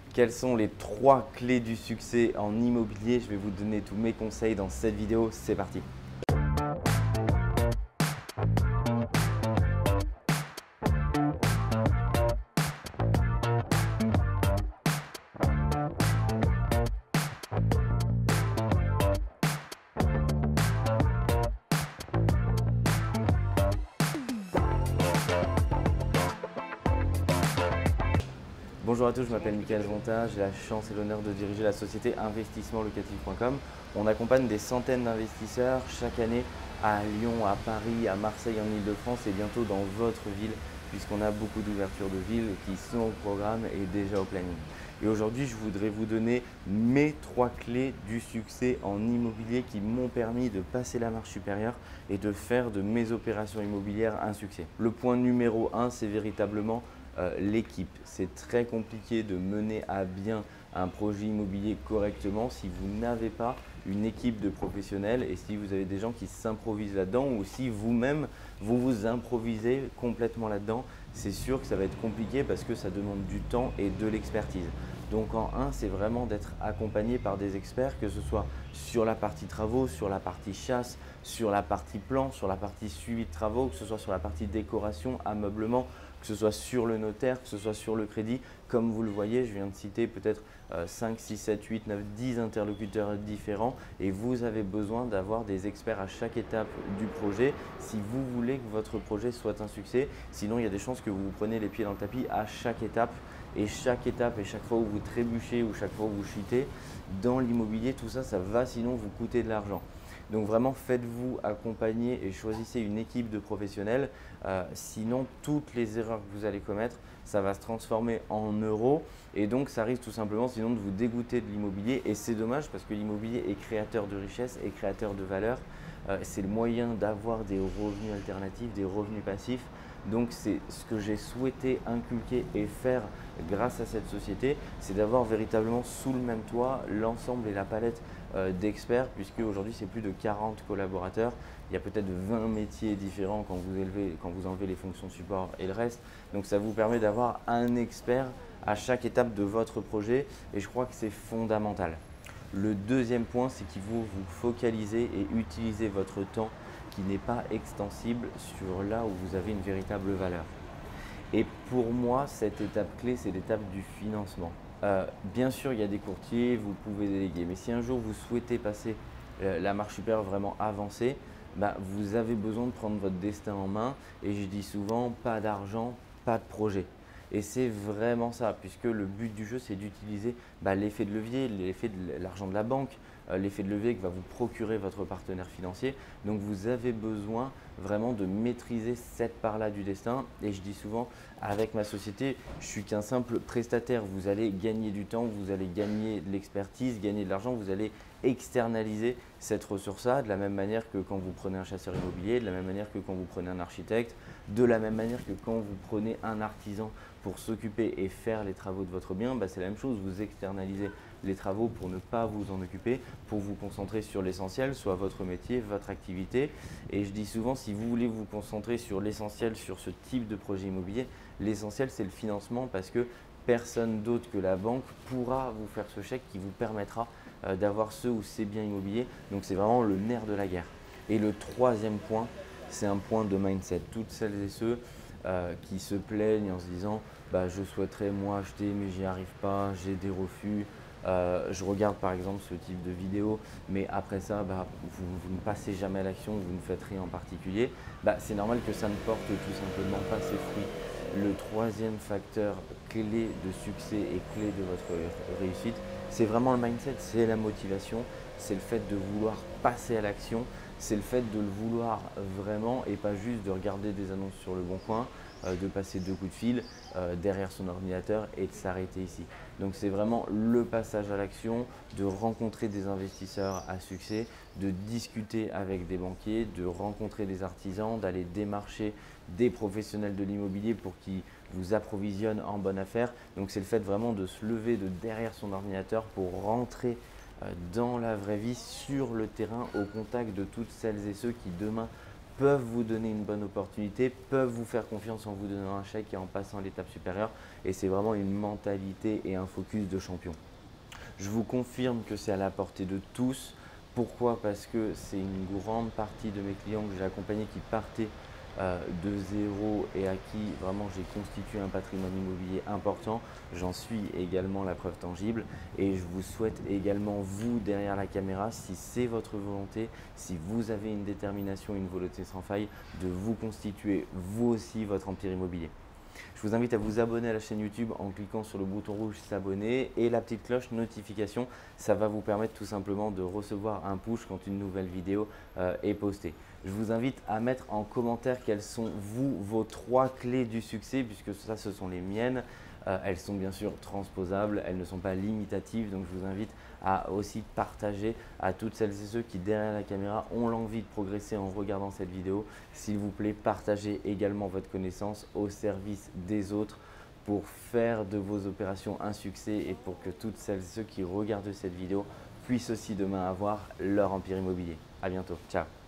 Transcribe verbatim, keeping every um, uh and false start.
Quelles sont les trois clés du succès en immobilier? Je vais vous donner tous mes conseils dans cette vidéo, c'est parti. Bonjour à tous, je m'appelle Mickaël Jonta, j'ai la chance et l'honneur de diriger la société investissement locatif point com. On accompagne des centaines d'investisseurs chaque année à Lyon, à Paris, à Marseille, en Ile-de-France et bientôt dans votre ville, puisqu'on a beaucoup d'ouvertures de villes qui sont au programme et déjà au planning. Et aujourd'hui, je voudrais vous donner mes trois clés du succès en immobilier qui m'ont permis de passer la marche supérieure et de faire de mes opérations immobilières un succès. Le point numéro un, c'est véritablement Euh, l'équipe. C'est très compliqué de mener à bien un projet immobilier correctement si vous n'avez pas une équipe de professionnels et si vous avez des gens qui s'improvisent là-dedans ou si vous-même vous vous improvisez complètement là-dedans. C'est sûr que ça va être compliqué parce que ça demande du temps et de l'expertise. Donc en un, c'est vraiment d'être accompagné par des experts, que ce soit sur la partie travaux, sur la partie chasse, sur la partie plan, sur la partie suivi de travaux, que ce soit sur la partie décoration, ameublement, que ce soit sur le notaire, que ce soit sur le crédit. Comme vous le voyez, je viens de citer peut-être cinq, six, sept, huit, neuf, dix interlocuteurs différents et vous avez besoin d'avoir des experts à chaque étape du projet si vous voulez que votre projet soit un succès. Sinon, il y a des chances que vous vous preniez les pieds dans le tapis à chaque étape et chaque étape et chaque fois où vous trébuchez ou chaque fois où vous chutez dans l'immobilier, tout ça, ça va sinon vous coûter de l'argent. Donc vraiment, faites-vous accompagner et choisissez une équipe de professionnels. Euh, sinon, toutes les erreurs que vous allez commettre, ça va se transformer en euros. Et donc, ça risque tout simplement sinon de vous dégoûter de l'immobilier. Et c'est dommage parce que l'immobilier est créateur de richesse et créateur de valeur. Euh, c'est le moyen d'avoir des revenus alternatifs, des revenus passifs. Donc c'est ce que j'ai souhaité inculquer et faire grâce à cette société, c'est d'avoir véritablement sous le même toit l'ensemble et la palette euh, d'experts, puisque aujourd'hui c'est plus de quarante collaborateurs. Il y a peut-être vingt métiers différents quand vous, élevez, quand vous enlevez les fonctions support et le reste. Donc ça vous permet d'avoir un expert à chaque étape de votre projet et je crois que c'est fondamental. Le deuxième point, c'est qu'il faut vous focaliser et utiliser votre temps qui n'est pas extensible sur là où vous avez une véritable valeur. Et pour moi, cette étape clé, c'est l'étape du financement. Euh, bien sûr, il y a des courtiers, vous pouvez déléguer, mais si un jour vous souhaitez passer euh, la marche supérieure vraiment avancée, bah, vous avez besoin de prendre votre destin en main. Et je dis souvent, pas d'argent, pas de projet. Et c'est vraiment ça, puisque le but du jeu, c'est d'utiliser bah, l'effet de levier, l'effet de l'argent de la banque, euh, l'effet de levier que va vous procurer votre partenaire financier. Donc vous avez besoin vraiment de maîtriser cette part-là du destin. Et je dis souvent, avec ma société, je suis qu'un simple prestataire. Vous allez gagner du temps, vous allez gagner de l'expertise, gagner de l'argent, vous allez externaliser cette ressource-là de la même manière que quand vous prenez un chasseur immobilier, de la même manière que quand vous prenez un architecte, de la même manière que quand vous prenez un artisan pour s'occuper et faire les travaux de votre bien, bah c'est la même chose, vous externalisez les travaux pour ne pas vous en occuper, pour vous concentrer sur l'essentiel, soit votre métier, votre activité. Et je dis souvent, si vous voulez vous concentrer sur l'essentiel, sur ce type de projet immobilier, l'essentiel c'est le financement parce que personne d'autre que la banque pourra vous faire ce chèque qui vous permettra euh, d'avoir ce ou ces biens immobiliers. Donc c'est vraiment le nerf de la guerre. Et le troisième point, c'est un point de mindset. Toutes celles et ceux euh, qui se plaignent en se disant bah, je souhaiterais moi acheter mais j'y arrive pas, j'ai des refus. Euh, je regarde par exemple ce type de vidéo, mais après ça, bah, vous, vous ne passez jamais à l'action, vous ne faites rien en particulier. Bah, c'est normal que ça ne porte tout simplement pas ses fruits. Le troisième facteur clé de succès et clé de votre réussite, c'est vraiment le mindset, c'est la motivation, c'est le fait de vouloir passer à l'action, c'est le fait de le vouloir vraiment et pas juste de regarder des annonces sur le bon coin, euh, de passer deux coups de fil euh, derrière son ordinateur et de s'arrêter ici. Donc c'est vraiment le passage à l'action, de rencontrer des investisseurs à succès, de discuter avec des banquiers, de rencontrer des artisans, d'aller démarcher des professionnels de l'immobilier pour qu'ils vous approvisionnent en bonne affaire. Donc c'est le fait vraiment de se lever de derrière son ordinateur pour rentrer dans la vraie vie, sur le terrain, au contact de toutes celles et ceux qui demain peuvent vous donner une bonne opportunité, peuvent vous faire confiance en vous donnant un chèque et en passant à l'étape supérieure. Et c'est vraiment une mentalité et un focus de champion. Je vous confirme que c'est à la portée de tous. Pourquoi? Parce que c'est une grande partie de mes clients que j'ai accompagnés qui partaient euh, de zéro et à qui vraiment j'ai constitué un patrimoine immobilier important. J'en suis également la preuve tangible et je vous souhaite également, vous derrière la caméra, si c'est votre volonté, si vous avez une détermination, une volonté sans faille, de vous constituer vous aussi votre empire immobilier. Je vous invite à vous abonner à la chaîne YouTube en cliquant sur le bouton rouge s'abonner et la petite cloche notification. Ça va vous permettre tout simplement de recevoir un push quand une nouvelle vidéo euh, est postée. Je vous invite à mettre en commentaire quelles sont vous vos trois clés du succès, puisque ça ce sont les miennes. Euh, elles sont bien sûr transposables, elles ne sont pas limitatives, donc je vous invite à aussi partager à toutes celles et ceux qui derrière la caméra ont l'envie de progresser en regardant cette vidéo. S'il vous plaît, partagez également votre connaissance au service des autres pour faire de vos opérations un succès et pour que toutes celles et ceux qui regardent cette vidéo puissent aussi demain avoir leur empire immobilier. À bientôt, ciao.